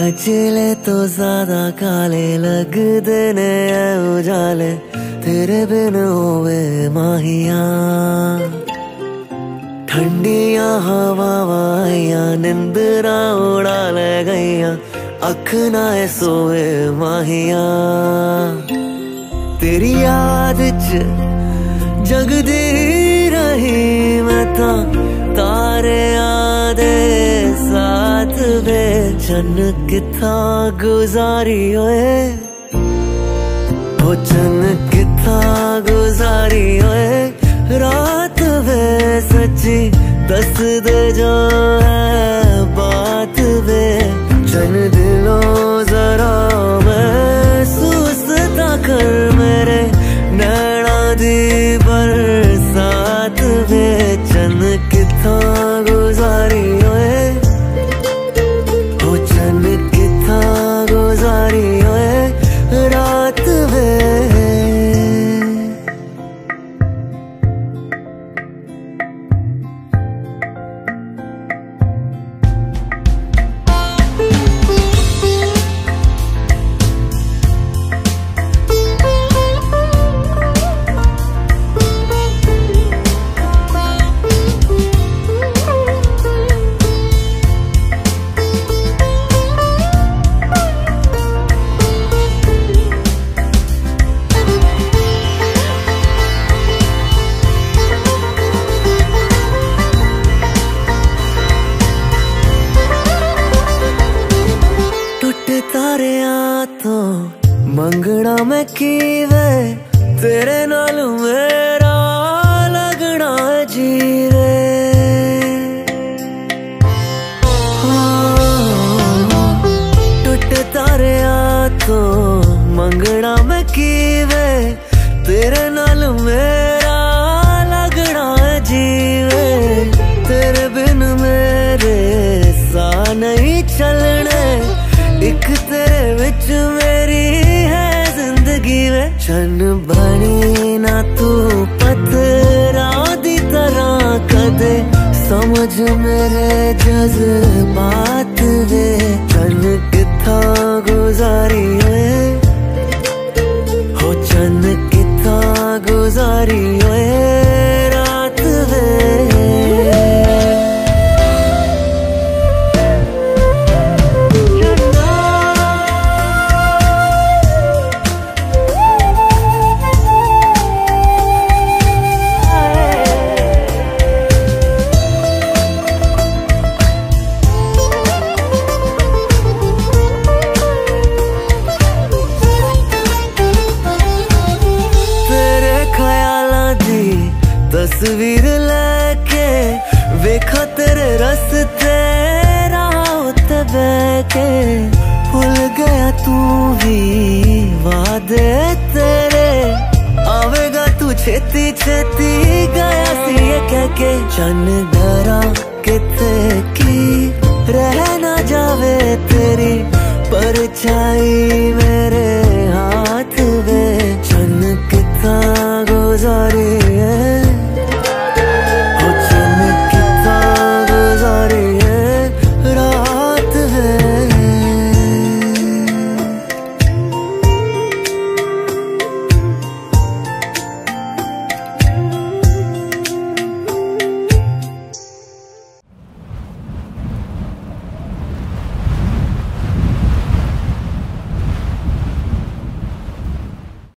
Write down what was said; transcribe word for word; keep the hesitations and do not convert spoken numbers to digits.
खचले तो ज्यादा काले लगदे ने उजाले तेरे बिन होवे माहिया। ठंडिया हवावाइया निंदरा उड़ा ले गईया अख ना सोवे माहिया। तेरी याद च जगदी रही मैं ता तारे आदे साथ वे चन किथा गुजारी होए वो चन किथा गुजारी होए रात वे सच्ची दस दे जो है बात वे चन दिलों जरा महसूस ता कर मेरे नैना दी बरसात वे चन किथा गुजारी होए वो चन किथा गुजारी होए रात वे। तारियां तो मंगना मैं कीवे तेरे नाल मेरा लगना जीवे। टुट तारियां तो मंगना मैं कीवे तेरे नाल मेरा लगना जीवे। तेरे बिन मेरे सा नहीं चलने एक तेरे विच मेरी है जिंदगी वे चन बनी ना तू पत्थरा दी तरह कदे समझ मेरे जज्बात वे चन किथा गुजारी होए हो चन किथा गुजारी होए रात वे। तस्वीर लेके वेखा तेरे रस्ते रात बैके भूल गया तू भी वादे तेरे आवेगा तू छेती छेती गया सी ये कह के चन डरा किथे की रह ना जावे तेरी परछाई